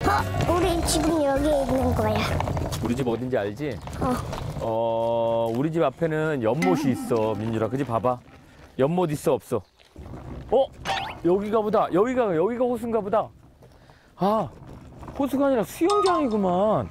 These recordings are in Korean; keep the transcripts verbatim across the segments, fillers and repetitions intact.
어, 우리 지금 여기에 있는 거야. 우리 집 어딘지 알지? 어. 어, 우리 집 앞에는 연못이 있어, 민준아. 그지? 봐봐. 연못 있어, 없어? 어? 여기가 보다. 여기가, 여기가 호수인가 보다. 아, 호수가 아니라 수영장이구만.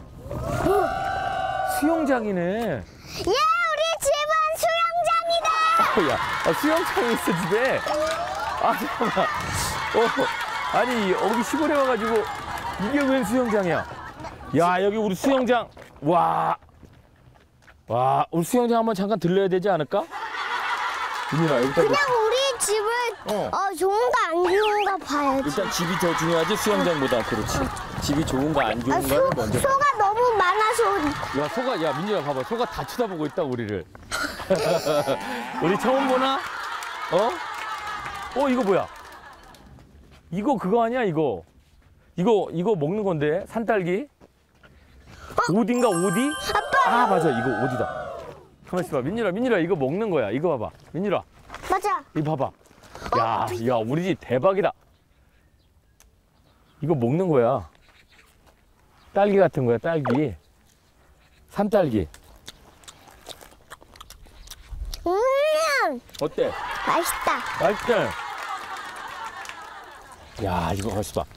수영장이네. 예, 우리 집은 수영장이다. 어, 야, 아, 수영장이 있어, 집에. 아, 잠깐만. 어, 아니, 여기 시골에 와가지고 이게 왜 수영장이야? 야, 여기 우리 수영장. 와. 와, 우리 수영장 한번 잠깐 들려야 되지 않을까? 민준아, 여기다. 그냥 우리 집을 어. 어, 좋은가 안 좋은가 봐야지. 일단 집이 더 중요하지 수영장보다. 그렇지. 집이 좋은가 안 아, 좋은가를 소, 먼저. 소가 너무 많아서. 야, 소가, 야, 민준아 봐봐. 소가 다 쳐다보고 있다, 우리를. 우리 처음 보나? 어? 어, 이거 뭐야? 이거 그거 아니야, 이거? 이거, 이거 먹는 건데? 산딸기? 오디인가, 오디? 아빠. 아, 맞아. 이거 오디다. 가만 있어봐. 민준아, 민준아, 이거 먹는 거야. 이거 봐봐. 민준아, 맞아. 이거 봐봐. 야, 야, 우리 집 대박이다. 이거 먹는 거야. 딸기 같은 거야, 딸기. 산딸기. 음, 어때? 맛있다. 맛있지? 야, 이거 가만있어 봐.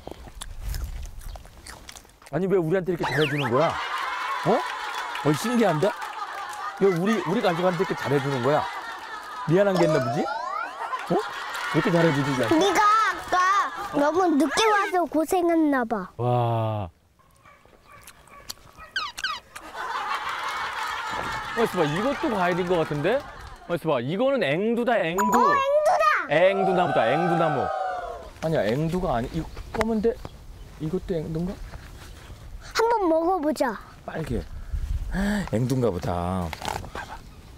아니, 왜 우리한테 이렇게 잘해주는 거야? 어? 어, 신기한데? 왜 우리, 우리 가족한테 이렇게 잘해주는 거야? 미안한 게 있나 보지? 어? 왜 이렇게 잘해주지? 나한테? 네가 아까 너무 늦게 와서 고생했나 봐. 와. 가만있어 봐. 이것도 과일인 것 같은데? 가만있어 봐. 이거는 앵두다, 앵두. 어, 앵두다. 앵두나무다, 앵두나무. 아니야, 앵두가 아니, 이거 검은데? 이것도 앵두인가? 한번 먹어보자. 빨개. 앵두인가 보다. 봐봐.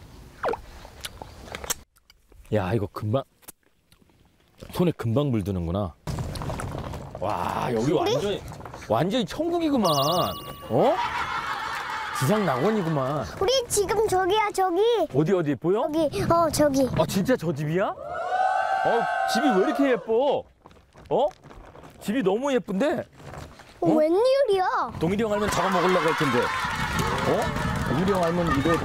야, 이거 금방, 손에 금방 물드는구나. 와, 여기 완전히, 완전히 천국이구만. 어? 지상 낙원이구만. 우리 지금 저기야, 저기. 어디, 어디, 보여? 저기, 어, 저기. 아, 진짜 저 집이야? 어, 집이 왜 이렇게 예뻐? 어? 집이 너무 예쁜데? 어, 웬일이야? 동일이 형 알면 저거 먹으려고 할 텐데. 어? 동일이 형 알면 이거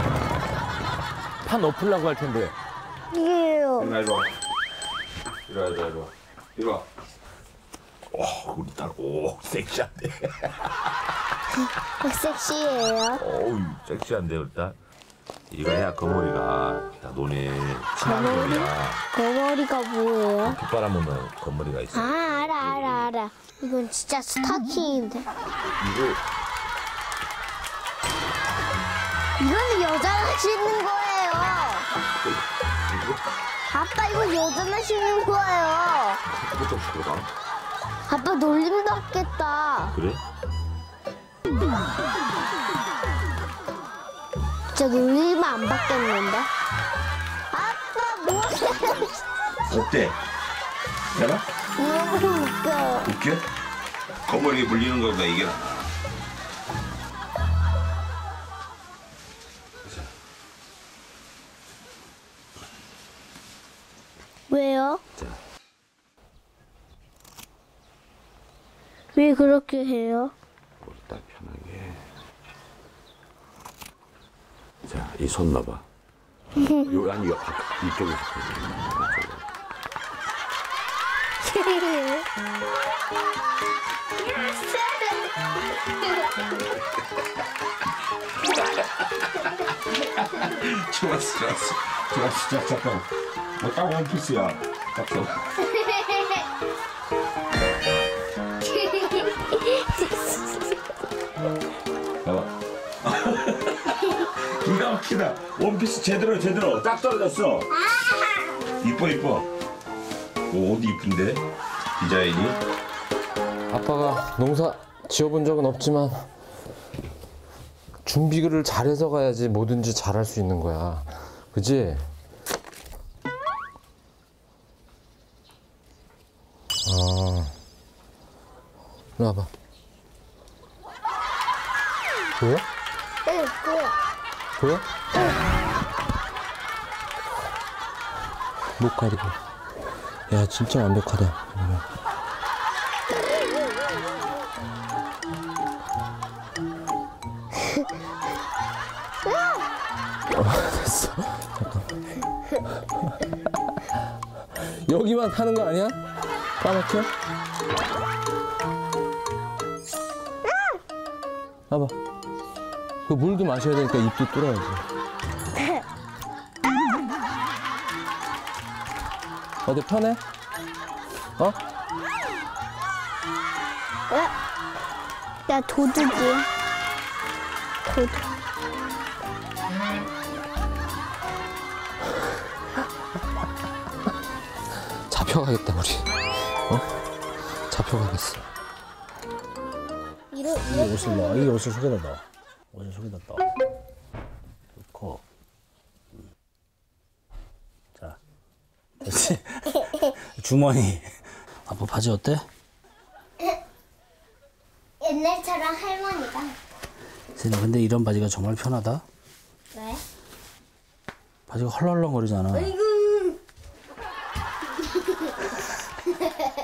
판 엎으려고 할 텐데. 이게요. 이리 와. 이리 와, 이리 와, 이리 와. 이리 와. 오, 우리 딸, 오, 섹시한데. 어, 섹시해요. 어우, 섹시한데, 우리 딸. 이거 해야 거머리가 다 논에 친한 거야. 거머리가 뭐예요? 빗바람 오면 거머리가 있어. 아, 알아, 알아, 알아. 이건 진짜 스타킹인데. 이거, 이거는 여자가 신는 거예요. 이거, 아빠, 이거 여자가 신는 거예요. 이거 좀 시끄러워. 아빠 놀림 받겠다. 그래? 진짜 놀리면 안 받겠는데? 아빠, 뭐해? 어때? 되나? 너무 웃겨. 웃겨? 거머리에 물리는 거보다 이게 나. 왜요? 자, 왜 그렇게 해요? 우리 딸 편하게. 자, 이 손 넣어봐. 요, 아니, 요, 바깥, 이쪽에서. 좋았어, 좋았어. 좋았어, 자, 잠깐. 뭐, 딱 원피스야. 딱 써. 봐봐. 기가 막히다. 원피스 제대로, 제대로. 딱 떨어졌어. 이뻐, 이뻐. 오, 옷 이쁜데? 디자인이? 아빠가 농사 지어본 적은 없지만 준비를 잘해서 가야지 뭐든지 잘할 수 있는 거야. 그지? 아, 일로 와봐. 보여? 네, 그래. 보여? 목 가리고. 야, 진짜 완벽하다. 됐어. 여기만 타는 거 아니야? 까맣게? 봐봐. 그 물도 마셔야 되니까 입도 뚫어야지. 어디 편해? 어? 나 도둑이야. 도둑. 잡혀가겠다 우리. 어? 잡혀가겠어. 이러, 이 옷을 넣어. 이 옷을 속에다 넣어. 옷을 속에다 넣어. 넣고. 음. 자, 됐지? 주머니. 아빠 바지 어때? 옛날처럼 할머니가. 세나 근데 이런 바지가 정말 편하다. 왜? 바지가 헐렁헐렁거리잖아. 아이고.